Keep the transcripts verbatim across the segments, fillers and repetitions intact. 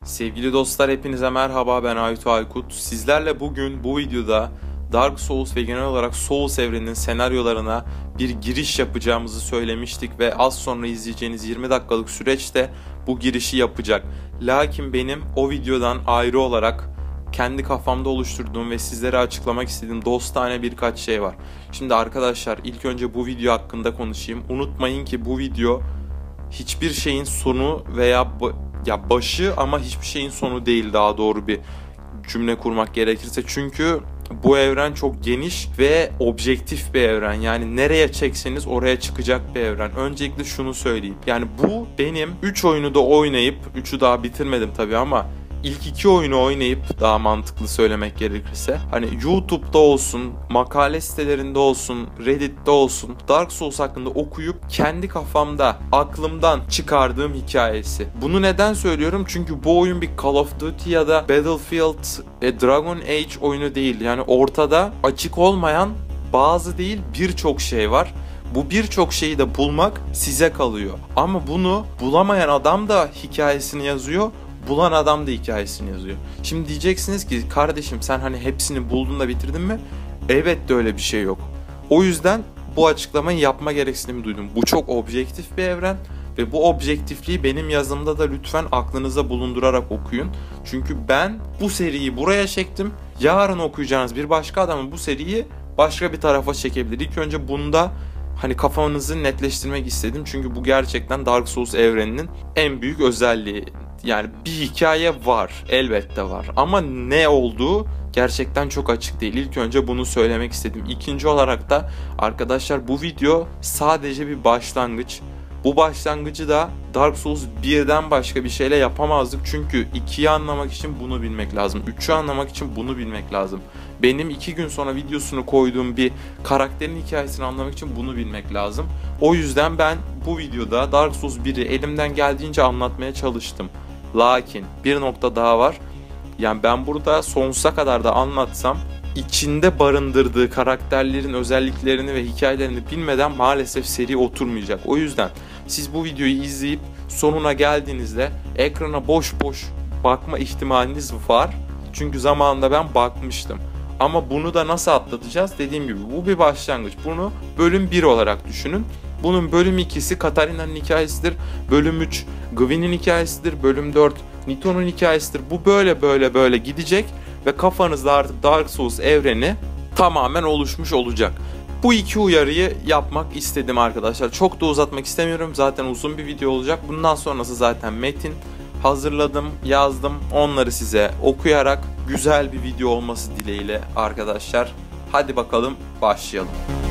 Sevgili dostlar, hepinize merhaba, ben Aytu Aykut. Sizlerle bugün bu videoda Dark Souls ve genel olarak Souls evreninin senaryolarına bir giriş yapacağımızı söylemiştik ve az sonra izleyeceğiniz yirmi dakikalık süreçte bu girişi yapacak. Lakin benim o videodan ayrı olarak kendi kafamda oluşturduğum ve sizlere açıklamak istediğim dostane birkaç şey var. Şimdi arkadaşlar, ilk önce bu video hakkında konuşayım. Unutmayın ki bu video hiçbir şeyin sonu veya ya başı ama hiçbir şeyin sonu değil, daha doğru bir cümle kurmak gerekirse. Çünkü bu evren çok geniş ve objektif bir evren. Yani nereye çekseniz oraya çıkacak bir evren. Öncelikle şunu söyleyeyim. Yani bu benim üç oyunu da oynayıp, üçü daha bitirmedim tabii ama İlk iki oyunu oynayıp, daha mantıklı söylemek gerekirse, hani YouTube'da olsun, makale sitelerinde olsun, Reddit'te olsun, Dark Souls hakkında okuyup kendi kafamda, aklımdan çıkardığım hikayesi. Bunu neden söylüyorum? Çünkü bu oyun bir Call of Duty ya da Battlefield, e, Dragon Age oyunu değil. Yani ortada açık olmayan bazı değil birçok şey var. Bu birçok şeyi de bulmak size kalıyor. Ama bunu bulamayan adam da hikayesini yazıyor. Bulan adam da hikayesini yazıyor. Şimdi diyeceksiniz ki kardeşim, sen hani hepsini buldun da bitirdin mi? Evet de öyle bir şey yok. O yüzden bu açıklamayı yapma gereksinimi duydum. Bu çok objektif bir evren ve bu objektifliği benim yazımda da lütfen aklınıza bulundurarak okuyun. Çünkü ben bu seriyi buraya çektim. Yarın okuyacağınız bir başka adamın bu seriyi başka bir tarafa çekebilir. İlk önce bunda hani kafanızı netleştirmek istedim. Çünkü bu gerçekten Dark Souls evreninin en büyük özelliği. Yani bir hikaye var, elbette var, ama ne olduğu gerçekten çok açık değil. İlk önce bunu söylemek istedim. İkinci olarak da arkadaşlar, bu video sadece bir başlangıç. Bu başlangıcı da Dark Souls birden başka bir şeyle yapamazdık. Çünkü ikiyi anlamak için bunu bilmek lazım. üçü anlamak için bunu bilmek lazım. Benim iki gün sonra videosunu koyduğum bir karakterin hikayesini anlamak için bunu bilmek lazım. O yüzden ben bu videoda Dark Souls biri elimden geldiğince anlatmaya çalıştım. Lakin bir nokta daha var. Yani ben burada sonsuza kadar da anlatsam, içinde barındırdığı karakterlerin özelliklerini ve hikayelerini bilmeden maalesef seri oturmayacak. O yüzden siz bu videoyu izleyip sonuna geldiğinizde ekrana boş boş bakma ihtimaliniz var. Çünkü zamanında ben bakmıştım. Ama bunu da nasıl atlatacağız? Dediğim gibi bu bir başlangıç. Bunu bölüm bir olarak düşünün. Bunun bölüm ikisi Katarina'nın hikayesidir. Bölüm üç Gwyn'in hikayesidir. Bölüm dört Nito'nun hikayesidir. Bu böyle böyle böyle gidecek ve kafanızda artık Dark Souls evreni tamamen oluşmuş olacak. Bu iki uyarıyı yapmak istedim arkadaşlar. Çok da uzatmak istemiyorum. Zaten uzun bir video olacak. Bundan sonrası zaten metin hazırladım, yazdım. Onları size okuyarak güzel bir video olması dileğiyle arkadaşlar. Hadi bakalım başlayalım.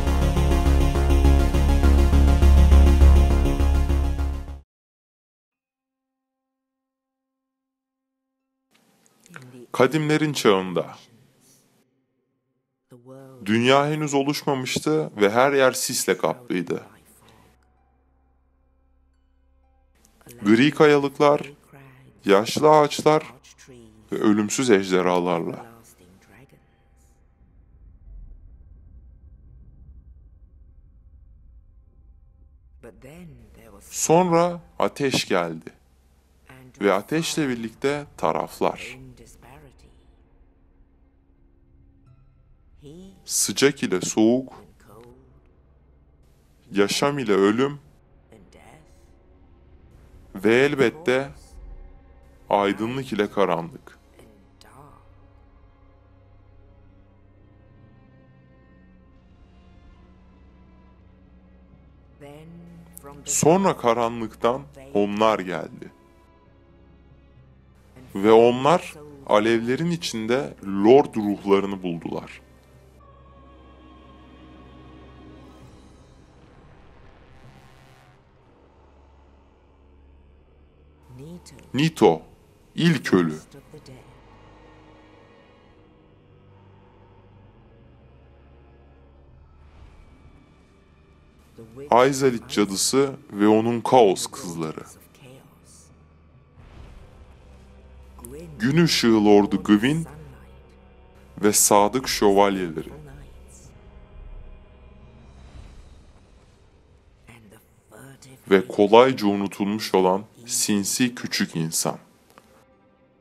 Kadimlerin çağında. Dünya henüz oluşmamıştı ve her yer sisle kaplıydı. Gri kayalıklar, yaşlı ağaçlar ve ölümsüz ejderhalarla. Sonra ateş geldi ve ateşle birlikte taraflar. Sıcak ile soğuk, yaşam ile ölüm ve elbette aydınlık ile karanlık. Sonra karanlıktan onlar geldi. Ve onlar alevlerin içinde Lord ruhlarını buldular. Nito, ilk ölü. Aizalit cadısı ve onun kaos kızları. Gün ışığı Lordu Gwyn ve sadık şövalyeleri. Ve kolayca unutulmuş olan sinsi küçük insan.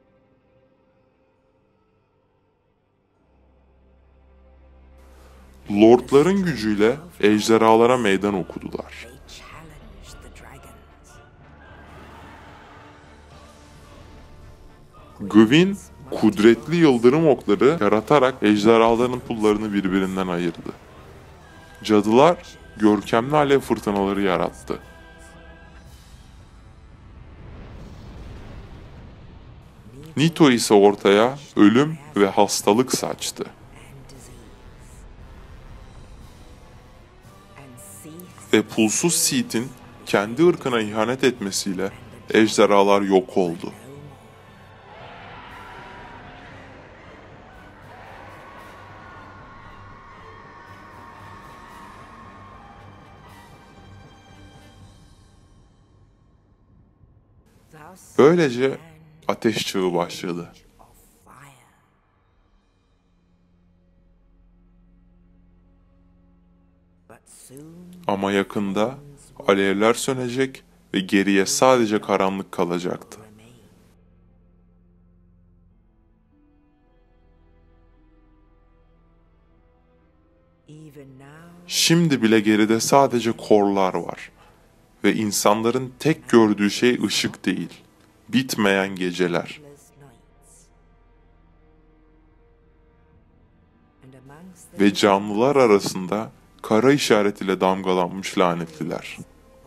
Lordların gücüyle ejderhalara meydan okudular. Gwyn, kudretli yıldırım okları yaratarak ejderhaların pullarını birbirinden ayırdı. Cadılar, görkemli alev fırtınaları yarattı. Nito ise ortaya ölüm ve hastalık saçtı. Ve pulsuz Seed'in kendi ırkına ihanet etmesiyle ejderhalar yok oldu. Böylece ateş çağı başladı. Ama yakında alevler sönecek ve geriye sadece karanlık kalacaktı. Şimdi bile geride sadece korlar var ve insanların tek gördüğü şey ışık değil, bitmeyen geceler. Ve canlılar arasında kara işaretiyle damgalanmış lanetliler.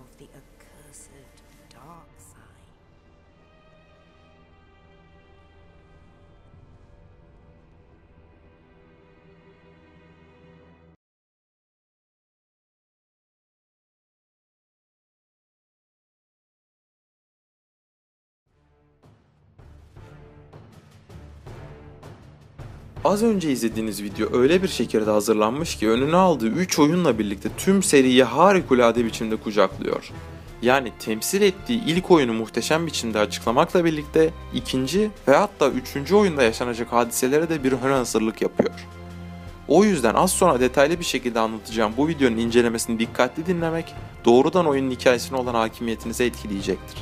Az önce izlediğiniz video öyle bir şekilde hazırlanmış ki önüne aldığı üç oyunla birlikte tüm seriyi harikulade biçimde kucaklıyor. Yani temsil ettiği ilk oyunu muhteşem biçimde açıklamakla birlikte ikinci ve hatta üçüncü oyunda yaşanacak hadiselere de bir ön hazırlık yapıyor. O yüzden az sonra detaylı bir şekilde anlatacağım bu videonun incelemesini dikkatli dinlemek doğrudan oyunun hikayesine olan hakimiyetinizi etkileyecektir.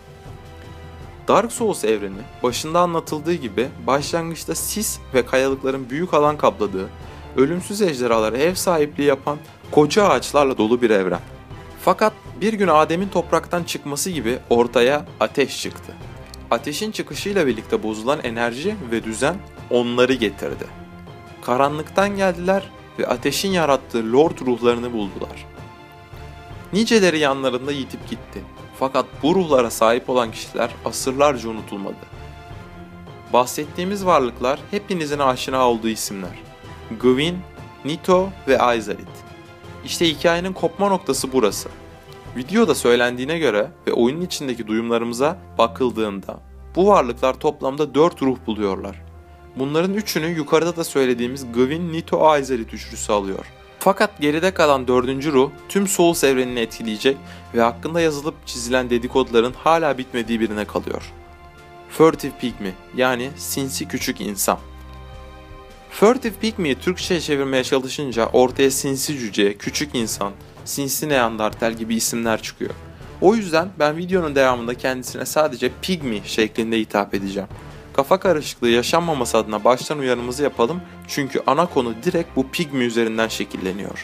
Dark Souls evreni başında anlatıldığı gibi başlangıçta sis ve kayalıkların büyük alan kapladığı, ölümsüz ejderhalara ev sahipliği yapan koca ağaçlarla dolu bir evren. Fakat bir gün Adem'in topraktan çıkması gibi ortaya ateş çıktı. Ateşin çıkışıyla birlikte bozulan enerji ve düzen onları getirdi. Karanlıktan geldiler ve ateşin yarattığı Lord ruhlarını buldular. Niceleri yanlarında yitip gitti. Fakat bu ruhlara sahip olan kişiler asırlarca unutulmadı. Bahsettiğimiz varlıklar hepinizin aşina olduğu isimler. Gwyn, Nito ve Aetheryt. İşte hikayenin kopma noktası burası. Videoda söylendiğine göre ve oyunun içindeki duyumlarımıza bakıldığında bu varlıklar toplamda dört ruh buluyorlar. Bunların üçünü yukarıda da söylediğimiz Gwyn, Nito, Aetheryt üçlüsü alıyor. Fakat geride kalan dördüncü ruh tüm Souls evrenini etkileyecek ve hakkında yazılıp çizilen dedikoduların hala bitmediği birine kalıyor. Furtive Pygmy, yani sinsi küçük insan. Furtive Pygmy'yi Türkçe'ye çevirmeye çalışınca ortaya sinsi cüce, küçük insan, sinsi Neandertal gibi isimler çıkıyor. O yüzden ben videonun devamında kendisine sadece Pygmy şeklinde hitap edeceğim. Kafa karışıklığı yaşanmaması adına baştan uyarımızı yapalım çünkü ana konu direkt bu Pygmy üzerinden şekilleniyor.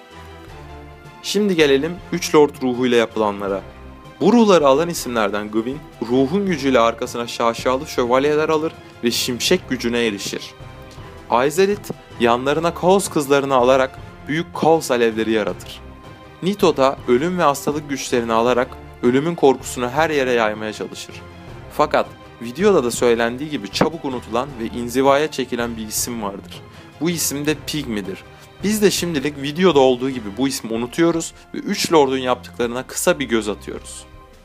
Şimdi gelelim üç Lord ruhuyla yapılanlara. Bu ruhları alan isimlerden Gwyn, ruhun gücüyle arkasına şaşalı şövalyeler alır ve şimşek gücüne erişir. Aetheryt, yanlarına kaos kızlarını alarak büyük kaos alevleri yaratır. Nito da ölüm ve hastalık güçlerini alarak ölümün korkusunu her yere yaymaya çalışır. Fakat videoda da söylendiği gibi çabuk unutulan ve inzivaya çekilen bir isim vardır. Bu isim de Pygmy'dir. Biz de şimdilik videoda olduğu gibi bu ismi unutuyoruz ve üç Lord'un yaptıklarına kısa bir göz atıyoruz.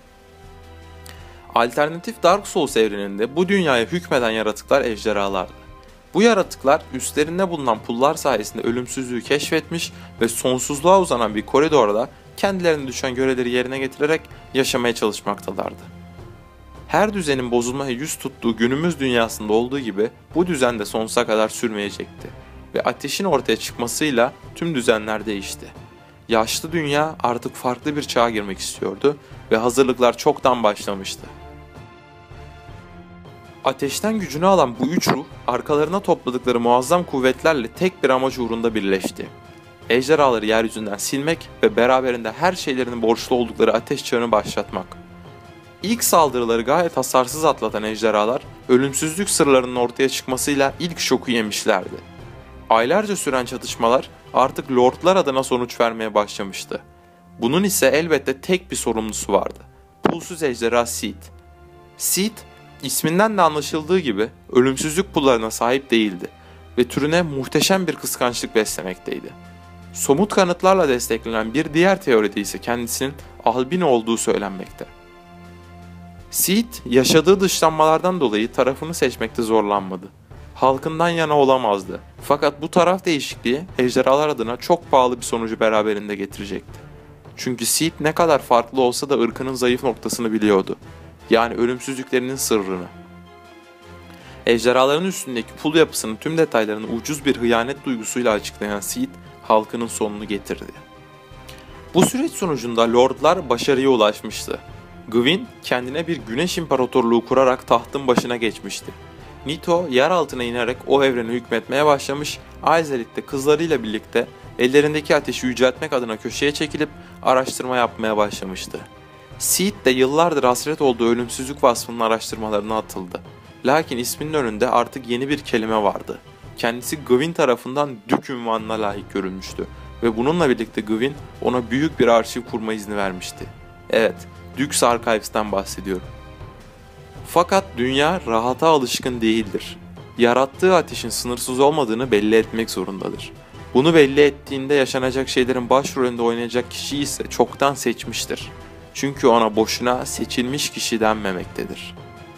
Alternatif Dark Souls evreninde bu dünyaya hükmeden yaratıklar ejderhalardı. Bu yaratıklar üstlerinde bulunan pullar sayesinde ölümsüzlüğü keşfetmiş ve sonsuzluğa uzanan bir koridorda kendilerine düşen görevleri yerine getirerek yaşamaya çalışmaktalardı. Her düzenin bozulmaya yüz tuttuğu günümüz dünyasında olduğu gibi bu düzen de sonsuza kadar sürmeyecekti. Ve ateşin ortaya çıkmasıyla tüm düzenler değişti. Yaşlı dünya artık farklı bir çağa girmek istiyordu ve hazırlıklar çoktan başlamıştı. Ateşten gücünü alan bu üç ruh arkalarına topladıkları muazzam kuvvetlerle tek bir amaç uğrunda birleşti. ejderhaları yeryüzünden silmek ve beraberinde her şeylerin borçlu oldukları ateş çağını başlatmak. İlk saldırıları gayet hasarsız atlatan ejderhalar, ölümsüzlük sırlarının ortaya çıkmasıyla ilk şoku yemişlerdi. Aylarca süren çatışmalar artık lordlar adına sonuç vermeye başlamıştı. Bunun ise elbette tek bir sorumlusu vardı. Pulsuz ejderha Seed. Seed, isminden de anlaşıldığı gibi ölümsüzlük pullarına sahip değildi ve türüne muhteşem bir kıskançlık beslemekteydi. Somut kanıtlarla desteklenen bir diğer teoride ise kendisinin albino olduğu söylenmekte. Seed, yaşadığı dışlanmalardan dolayı tarafını seçmekte zorlanmadı. Halkından yana olamazdı. Fakat bu taraf değişikliği ejderhalar adına çok pahalı bir sonucu beraberinde getirecekti. Çünkü Seed ne kadar farklı olsa da ırkının zayıf noktasını biliyordu. Yani ölümsüzlüklerinin sırrını. Ejderhaların üstündeki pul yapısının tüm detaylarını ucuz bir hıyanet duygusuyla açıklayan Seed, halkının sonunu getirdi. Bu süreç sonucunda lordlar başarıya ulaşmıştı. Gwyn kendine bir güneş imparatorluğu kurarak tahtın başına geçmişti. Nito yer altına inerek o evrene hükmetmeye başlamış, Aezelith de kızlarıyla birlikte ellerindeki ateşi yüceltmek adına köşeye çekilip araştırma yapmaya başlamıştı. Seed de yıllardır hasret olduğu ölümsüzlük vasfının araştırmalarına atıldı. Lakin isminin önünde artık yeni bir kelime vardı. Kendisi Gwyn tarafından Dük unvanına layık görülmüştü ve bununla birlikte Gwyn ona büyük bir arşiv kurma izni vermişti. Evet, Dux Archives'ten bahsediyorum. Fakat dünya rahata alışkın değildir. Yarattığı ateşin sınırsız olmadığını belli etmek zorundadır. Bunu belli ettiğinde yaşanacak şeylerin başrolünde oynayacak kişiyi ise çoktan seçmiştir. Çünkü ona boşuna seçilmiş kişi denmemektedir.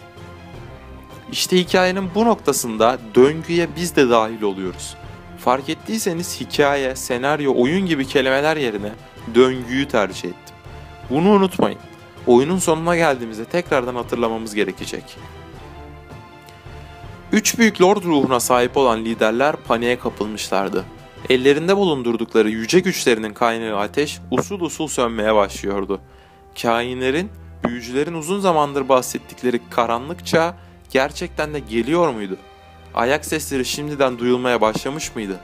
İşte hikayenin bu noktasında döngüye biz de dahil oluyoruz. Fark ettiyseniz hikaye, senaryo, oyun gibi kelimeler yerine döngüyü tercih ettim. Bunu unutmayın. Oyunun sonuna geldiğimizde tekrardan hatırlamamız gerekecek. Üç büyük lord ruhuna sahip olan liderler paniğe kapılmışlardı. Ellerinde bulundurdukları yüce güçlerinin kaynağı ateş usul usul sönmeye başlıyordu. Kainlerin, büyücülerin uzun zamandır bahsettikleri karanlık çağ gerçekten de geliyor muydu? Ayak sesleri şimdiden duyulmaya başlamış mıydı?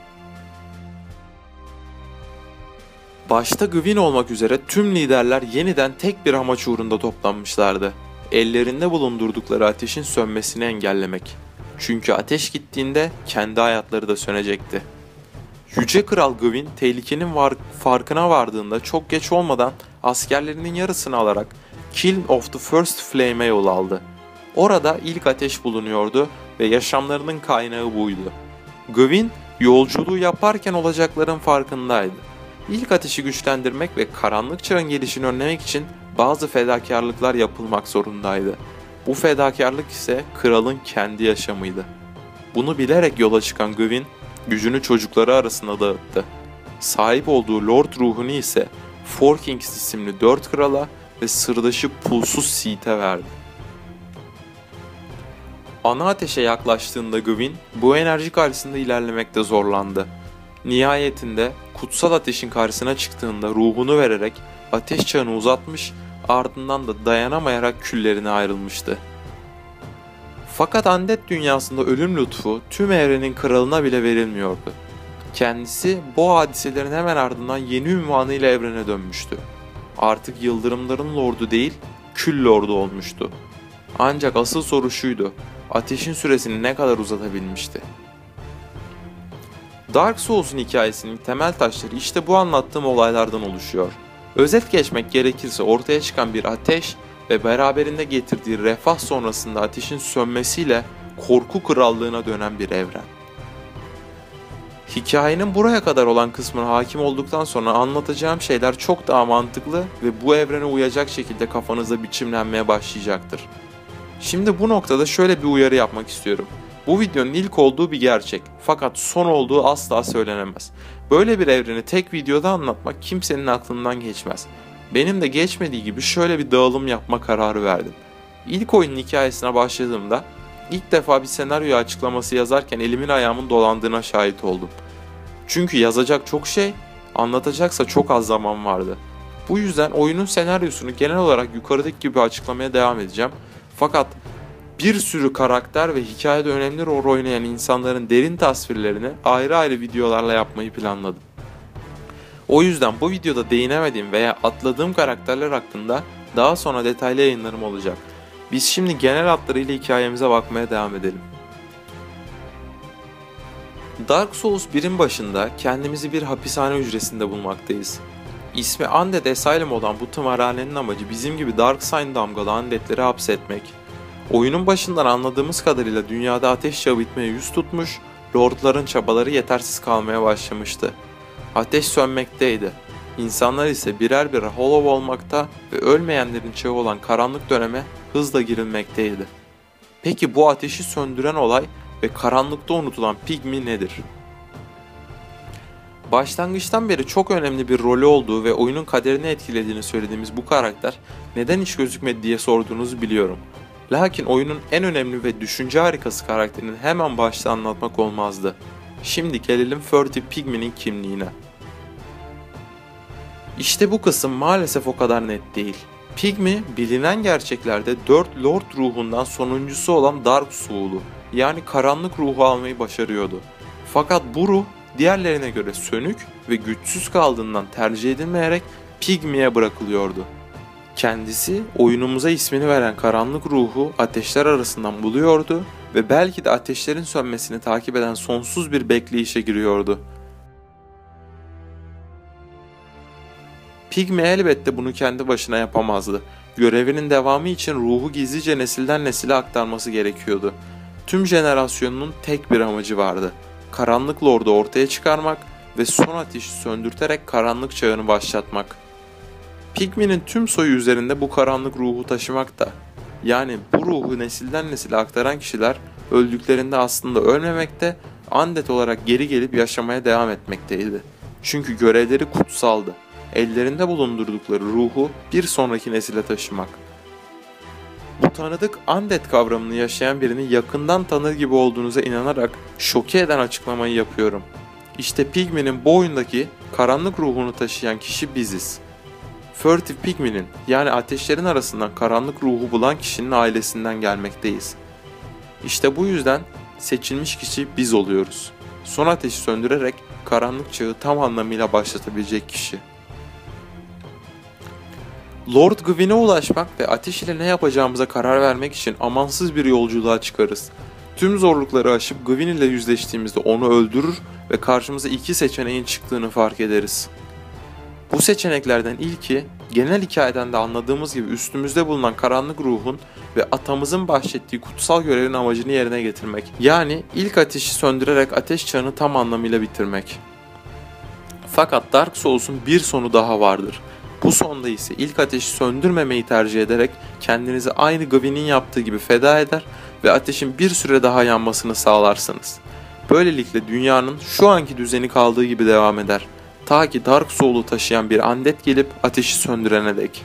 Başta Gwyn olmak üzere tüm liderler yeniden tek bir amaç uğrunda toplanmışlardı. Ellerinde bulundurdukları ateşin sönmesini engellemek. Çünkü ateş gittiğinde kendi hayatları da sönecekti. Yüce Kral Gwyn tehlikenin var farkına vardığında çok geç olmadan askerlerinin yarısını alarak Kill of the First Flame'e yol aldı. Orada ilk ateş bulunuyordu ve yaşamlarının kaynağı buydu. Gwyn yolculuğu yaparken olacakların farkındaydı. İlk ateşi güçlendirmek ve karanlık çağın gelişini önlemek için bazı fedakarlıklar yapılmak zorundaydı. Bu fedakarlık ise kralın kendi yaşamıydı. Bunu bilerek yola çıkan Gwyn, gücünü çocukları arasında dağıttı. Sahip olduğu Lord ruhunu ise Four Kings isimli dört krala ve sırdaşı Pulsuz Seed'e verdi. Ana ateşe yaklaştığında Gwyn, bu enerji karşısında ilerlemekte zorlandı. Nihayetinde kutsal ateşin karşısına çıktığında ruhunu vererek ateş çağını uzatmış, ardından da dayanamayarak küllerine ayrılmıştı. Fakat Undead dünyasında ölüm lütfu tüm evrenin kralına bile verilmiyordu. Kendisi bu hadiselerin hemen ardından yeni ünvanıyla evrene dönmüştü. Artık yıldırımların lordu değil, kül lordu olmuştu. Ancak asıl soru şuydu, ateşin süresini ne kadar uzatabilmişti? Dark Souls'un hikayesinin temel taşları işte bu anlattığım olaylardan oluşuyor. Özet geçmek gerekirse ortaya çıkan bir ateş ve beraberinde getirdiği refah sonrasında ateşin sönmesiyle korku krallığına dönen bir evren. Hikayenin buraya kadar olan kısmına hakim olduktan sonra anlatacağım şeyler çok daha mantıklı ve bu evrene uyacak şekilde kafanızda biçimlenmeye başlayacaktır. Şimdi bu noktada şöyle bir uyarı yapmak istiyorum. Bu videonun ilk olduğu bir gerçek fakat son olduğu asla söylenemez. Böyle bir evreni tek videoda anlatmak kimsenin aklından geçmez. Benim de geçmediği gibi şöyle bir dağılım yapma kararı verdim. İlk oyunun hikayesine başladığımda ilk defa bir senaryo açıklaması yazarken elimin ayağımın dolandığına şahit oldum. Çünkü yazacak çok şey, anlatacaksa çok az zaman vardı. Bu yüzden oyunun senaryosunu genel olarak yukarıdaki gibi açıklamaya devam edeceğim. Fakat bir sürü karakter ve hikayede önemli rol oynayan insanların derin tasvirlerini ayrı ayrı videolarla yapmayı planladım. O yüzden bu videoda değinemediğim veya atladığım karakterler hakkında daha sonra detaylı yayınlarım olacak. Biz şimdi genel hatlarıyla hikayemize bakmaya devam edelim. Dark Souls birin başında kendimizi bir hapishane hücresinde bulmaktayız. İsmi Undead Asylum olan bu tımarhanenin amacı bizim gibi Dark Sign damgalı undeadleri hapsetmek. Oyunun başından anladığımız kadarıyla dünyada ateş çağı bitmeye yüz tutmuş, lordların çabaları yetersiz kalmaya başlamıştı. Ateş sönmekteydi. İnsanlar ise birer birer hollow olmakta ve ölmeyenlerin çağı olan karanlık döneme hızla girilmekteydi. Peki bu ateşi söndüren olay ve karanlıkta unutulan Pigmy nedir? Başlangıçtan beri çok önemli bir rolü olduğu ve oyunun kaderini etkilediğini söylediğimiz bu karakter neden hiç gözükmedi diye sorduğunuzu biliyorum. Lakin oyunun en önemli ve düşünce harikası karakterini hemen başta anlatmak olmazdı. Şimdi gelelim Furtive Pigmy'nin kimliğine. İşte bu kısım maalesef o kadar net değil. Pigmy bilinen gerçeklerde dört Lord ruhundan sonuncusu olan Dark Soul'u yani karanlık ruhu almayı başarıyordu. Fakat bu ruh diğerlerine göre sönük ve güçsüz kaldığından tercih edilmeyerek Pigmy'ye bırakılıyordu. Kendisi oyunumuza ismini veren karanlık ruhu ateşler arasından buluyordu ve belki de ateşlerin sönmesini takip eden sonsuz bir bekleyişe giriyordu. Pigmy elbette bunu kendi başına yapamazdı. Görevinin devamı için ruhu gizlice nesilden nesile aktarması gerekiyordu. Tüm jenerasyonunun tek bir amacı vardı. Karanlık Lord'u ortaya çıkarmak ve son ateşi söndürterek karanlık çağını başlatmak. Pigmy'nin tüm soyu üzerinde bu karanlık ruhu taşımakta. Yani bu ruhu nesilden nesile aktaran kişiler öldüklerinde aslında ölmemekte, undead olarak geri gelip yaşamaya devam etmekteydi. Çünkü görevleri kutsaldı. Ellerinde bulundurdukları ruhu bir sonraki nesile taşımak. Bu tanıdık undead kavramını yaşayan birini yakından tanır gibi olduğunuza inanarak şoke eden açıklamayı yapıyorum. İşte Pigmy'nin bu oyundaki karanlık ruhunu taşıyan kişi biziz. Furtive Pigmy'nin yani ateşlerin arasından karanlık ruhu bulan kişinin ailesinden gelmekteyiz. İşte bu yüzden seçilmiş kişi biz oluyoruz. Son ateşi söndürerek karanlık çağı tam anlamıyla başlatabilecek kişi. Lord Gwyn'e ulaşmak ve ateş ile ne yapacağımıza karar vermek için amansız bir yolculuğa çıkarız. Tüm zorlukları aşıp Gwyn ile yüzleştiğimizde onu öldürür ve karşımıza iki seçeneğin çıktığını fark ederiz. Bu seçeneklerden ilki, genel hikayeden de anladığımız gibi üstümüzde bulunan karanlık ruhun ve atamızın bahşettiği kutsal görevin amacını yerine getirmek. Yani ilk ateşi söndürerek ateş çağını tam anlamıyla bitirmek. Fakat Dark Souls'un bir sonu daha vardır. Bu sonda ise ilk ateşi söndürmemeyi tercih ederek kendinizi aynı Gwyn'in yaptığı gibi feda eder ve ateşin bir süre daha yanmasını sağlarsınız. Böylelikle dünyanın şu anki düzeni kaldığı gibi devam eder. Ta ki Dark Soul'u taşıyan bir undead gelip ateşi söndürene dek.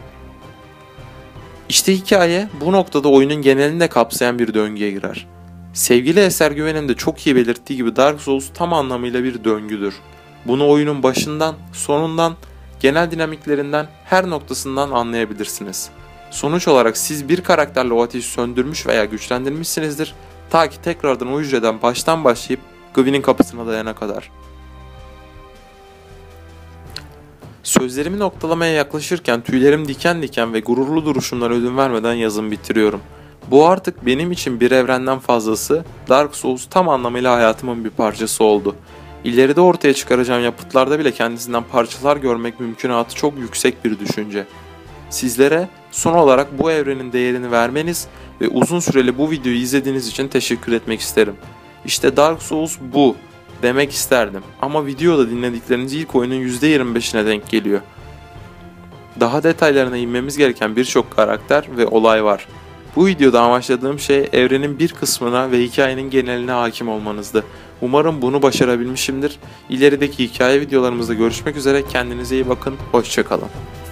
İşte hikaye bu noktada oyunun genelini de kapsayan bir döngüye girer. Sevgili Eser Güven'in de çok iyi belirttiği gibi Dark Souls tam anlamıyla bir döngüdür. Bunu oyunun başından, sonundan, genel dinamiklerinden, her noktasından anlayabilirsiniz. Sonuç olarak siz bir karakterle o ateşi söndürmüş veya güçlendirmişsinizdir, ta ki tekrardan o hücreden baştan başlayıp Gwyn'in kapısına dayana kadar. Sözlerimi noktalamaya yaklaşırken tüylerim diken diken ve gururlu duruşumlara ödün vermeden yazımı bitiriyorum. Bu artık benim için bir evrenden fazlası, Dark Souls tam anlamıyla hayatımın bir parçası oldu. İleride ortaya çıkaracağım yapıtlarda bile kendisinden parçalar görmek mümkünatı çok yüksek bir düşünce. Sizlere son olarak bu evrenin değerini vermeniz ve uzun süreli bu videoyu izlediğiniz için teşekkür etmek isterim. İşte Dark Souls bu demek isterdim ama videoda dinledikleriniz ilk oyunun yüzde yirmi beşine denk geliyor. Daha detaylarına inmemiz gereken birçok karakter ve olay var. Bu videoda amaçladığım şey evrenin bir kısmına ve hikayenin geneline hakim olmanızdı. Umarım bunu başarabilmişimdir. İlerideki hikaye videolarımızda görüşmek üzere. Kendinize iyi bakın. Hoşça kalın.